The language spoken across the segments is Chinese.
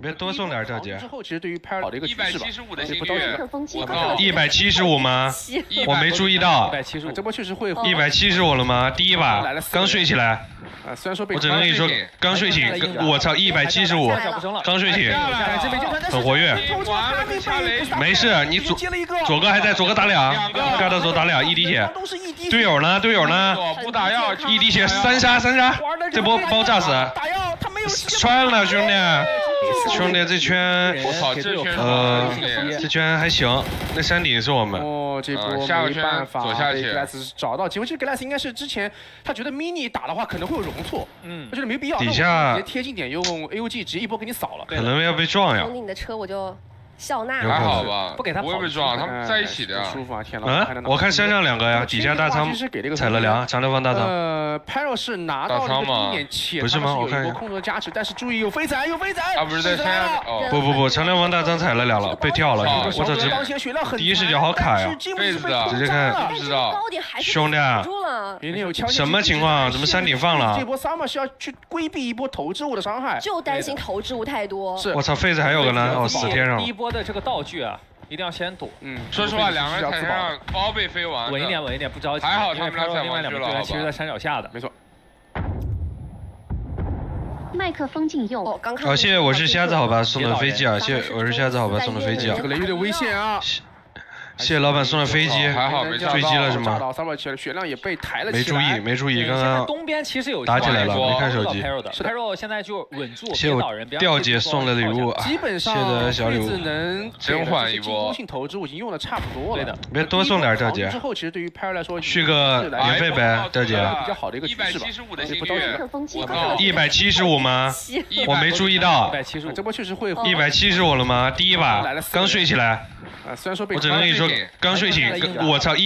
别多送点这节。 之后其实对于拍好的一个 175的心率， 我靠 ，175吗？我没注意到。 175，这波确实会。 175了吗？第一把刚睡起来。 虽然说被我只能跟你说，刚睡醒。我操，175，刚睡醒，很活跃。没事，你左哥还在，左哥打俩，嘎到左打俩，1滴血。队友呢？队友呢？ 不打药 ，1滴血，3杀，这波包炸死。穿了，兄弟，兄弟，这圈， 我操， 这圈还行。那山顶是我们。 哦，这波下个圈左下去。 格莱斯找到机会，这个格莱斯应该是之前他觉得 mini 打的话可能会有容错，他觉得没必要。 底下直接贴近点用 AUG 直接一波给你扫了。 可能要被撞呀。 冲你的车我就。 笑纳还好吧， 不给他不会被撞，他们在一起的。 舒服啊，天哪！我看山上2个呀，底下大仓踩了2，长流方大仓。 Pyro 是拿到了1点7， 不是吗？我看一下。 空中的加持，但是注意有飞仔，有飞仔。 啊，不是在山。 不，长流方大仓踩了2了，被跳了。我操，第一视角好卡呀！ 被子直接看， 不知道。 兄弟，什么情况？怎么山顶放了？ 这波 Summer 是要去规避一波投掷物的伤害， 就担心投掷物太多。 我操，飞子还有个呢，哦，死天上了。 第一波的这个道具啊。 一定要先躲。 说实话，2个人才让包被飞完。 稳一点，不着急。 还好他们俩另外2个队员其实在山脚下的。 没错。 麦克风禁用。 好，谢谢，我是瞎子好吧送的飞机啊，谢谢，我是瞎子好吧送的飞机啊。 这个雷有点危险啊。 谢谢老板送的飞机， 还好没坠机了是吗？ 血量也被抬了起来。没注意，刚刚东边其实有打起来了，没看手机。 Pyro 现在就稳住， 谢我调姐送的礼物， 基本上谢的小礼物， 能真换一波。 性投掷我已经用的差不多了， 别多送点这节。 之后其实对于 Pyro 来说， 续个免费呗，这节。 比较好的一个趋势吧。 175的心率 ，175吗？我没注意到。 175，这波确实会。 175了吗？第一把刚睡起来。 虽然说被我只能跟你说，刚睡醒。 我操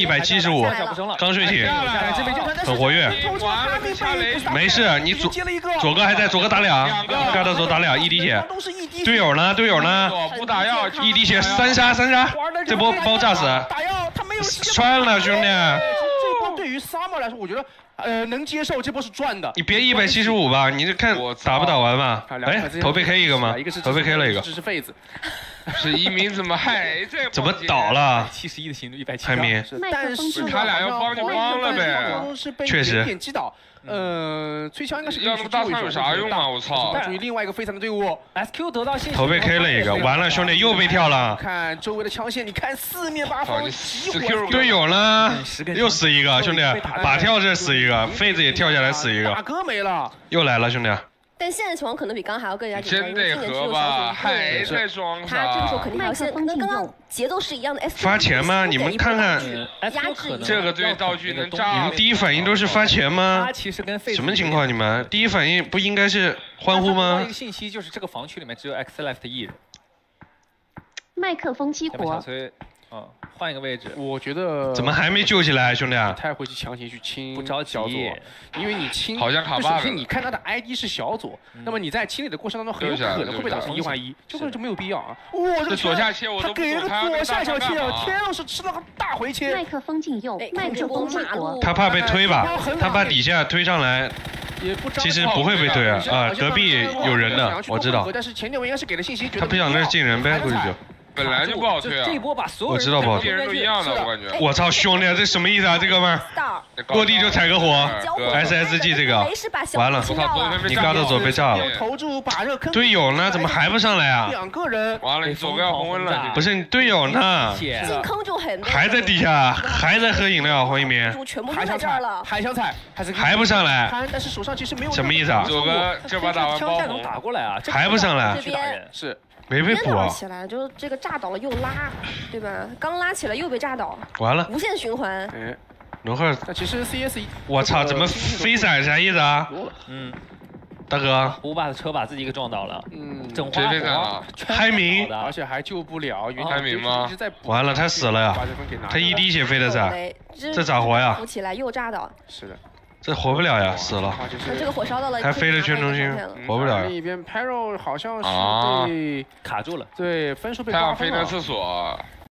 ，175，刚睡醒，很活跃。没事，你左哥还在，左哥打俩，嘎到左打俩，1滴血。队友呢？队友呢？ 不打药 ，1滴血，3杀，这波包炸死。穿了，兄弟。 这波对于 Summer 来说，我觉得能接受，这波是赚的。 你别175吧，你这看打不打完吧？哎，头被 K 一个吗？头被 K 了一个。 这是痱子。 是一鸣怎么还在？ 怎么倒了 ？71的心率170。 海明， 但是他俩要帮就帮了呗。 确实。 点击倒。崔强应该是要那么大仓有啥用啊？我操！ 注意另外一个飞残的队伍 ，SQ 得到信息。 头被 K 了一个，完了兄弟又被跳了。 看周围的枪线，你看四面八方集火。 队友呢？又死一个，兄弟，靶跳这死一个，痱子也跳下来死一个。 大哥没了。 又来了，兄弟。 但现在情况可能比刚刚还要更加紧张， 真得和吧，还在装他这个时候肯定还要先，跟刚刚节奏是一样的。 发钱吗？你们看看， 压制这个对道具能炸。 你们第一反应都是发钱吗？ 他其实跟什么情况？你们第一反应不应该是欢呼吗？ 一个信息就是这个房区里面只有 X Left 一人。 麦克风激活。 换一个位置， 我觉得怎么还没救起来，兄弟？ 太会去强行去清， 不着急， 因为你清好像卡 bug。 首先你看他的 ID 是小左，那么你在清理的过程当中很有可能会被导成1换1，这个就没有必要啊。哇， 这左下切我都不懂， 他给了个左下小切啊！天啊，是吃了个大回切。 麦克风禁用，麦克风激活。 他怕被推吧？他把底下推上来。 其实不会被推啊！啊，隔壁有人的，我知道。 但是前点我应该是给了信息， 他不想那是进人呗，估计就。 本来就不好推啊！ 这一波把所有人我知道不好推， 人都一样的，我感觉。 我操，兄弟，这什么意思啊？这哥们儿落地就踩个火 ，SSG 这个完了，你嘎到左被炸了。队友呢？怎么还不上来啊 ？2个人。 完了，你左要红温了。 不是你队友呢？ 进坑就很。 还在底下，还在喝饮料，黄一鸣。 全部在这儿了。 还想踩， 还不上来？ 但是手上其实没有。 什么意思啊？ 左哥这把打完包红。 打过来啊！ 还不上来？ 是。 没被补啊！ 起来就是这个炸倒了又拉，对吧？刚拉起来又被炸倒， 完了， 无限循环。 哎， 龙鹤， 那其实 CS， 我操，怎么飞闪啥意思啊？大哥， 五把的车把自己给撞倒了，整花火， 嗨明， 而且还救不了， 嗨明吗？ 完了，他死了呀！他1滴血飞的噻，这咋活呀？ 扶起来又炸倒， 是的。 这活不了呀，死了。 这个火烧到了， 还飞着圈中心，活不了。 另一边 Pyro 好像是被卡住了， 对，分数被他要飞到厕所。